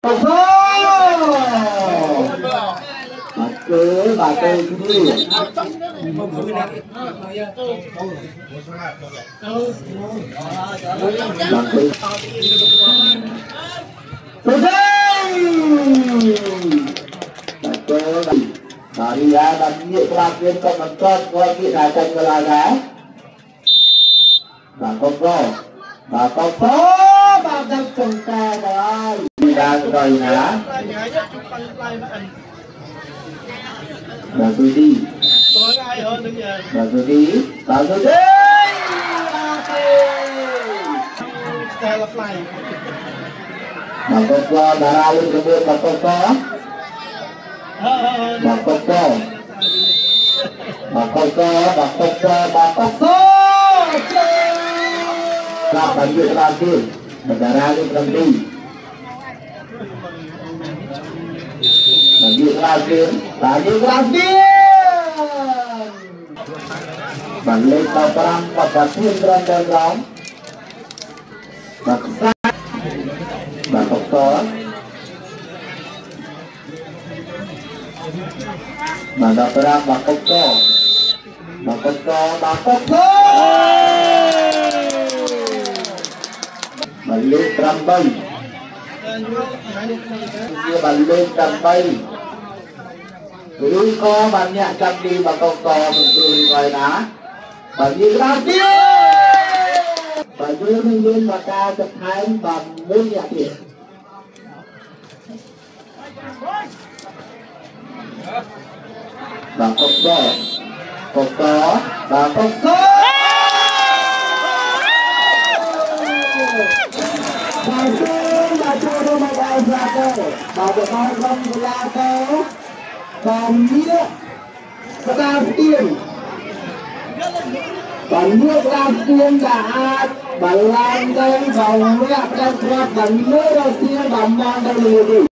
bà tê đi bà đi ra làm nhiệm làm viên con bằng con qua kia là chân là đá bà không có bà đang trồng ca rồi đi ra rồi hả bà tôi đi bà tôi đi bà tôi đi bà có đã ra lên cái bên bà có bà làm bằng việc làm gì bà đã ra lên làm gì bằng việc làm gì bằng lên tàu perang pada thiên dan dalam baksa bakso manda perang bakso balik rambai dia balik rambai cứ có bạn nhạc chăm đi mà câu to mình cười ngoài ná bạn như ra kia bạn đưa thanh niên và ca chụp hai bằng muốn nhạc tiền bạn câu to bạn câu to bà xưa bà chưa đâu mà bà ra cơ bà được hai không là cơ còn nước ra tiền còn nước ra tiền là bà làm đây vòng nước đang quạt bằng nước ra tiền bà mang đây